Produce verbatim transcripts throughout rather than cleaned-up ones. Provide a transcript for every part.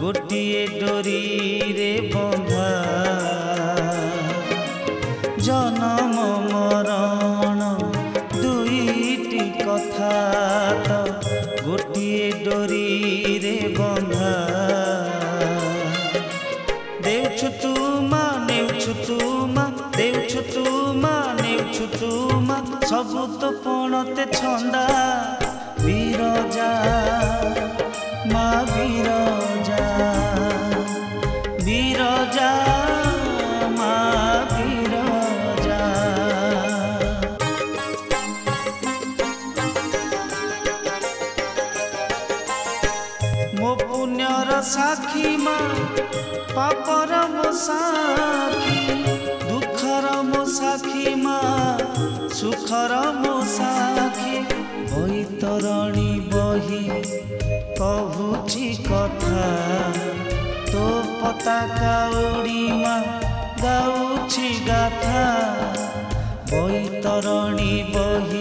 गोटिए डोरी रे बंधा जन्म मरण दुईटी कथा तो गोटिए डोरी रे बंधा देउछु तू मा नेउछु तू मा देउछु तू मा नेउछु तू मा सबु तो पणते छंदा विरजा मा विरजा विरजा मा विरजा मो पुण्यर साखी मा पापर मो साखी दुखर मो साखी मा सुखर मो साखी बैतरणी बही कहूची कथा तो पताका उड़ी मा गाउची गाथा बैतरणी बही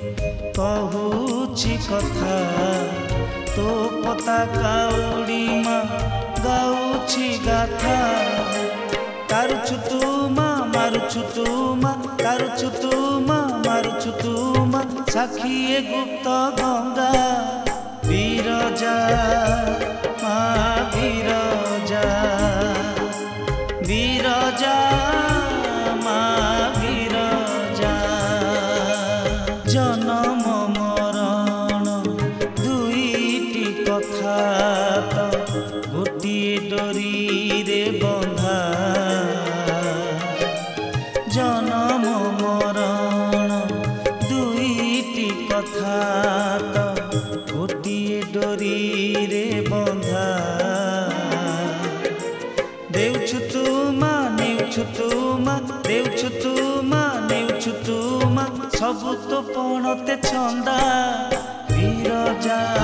कहूची कथा तो पताका उड़ी मा गाउची गाथा तारुछु तू मा मारुछु तू मा तारुछु तू मा मारुछु तू मा साखी गुप्त गंगा विरजा मा विरजा विरजा मा विरजा जन्म मरण दुईटी कथा तो गोटिए डोरी रे बंधा जन्म मरण दुईटी कथा तो गोटिए डोरी रे बंधा देउछु तू मा नेउछु तू मा देउछु तू मा नेउछु तू मा सबु तो पणते छंदा विरजा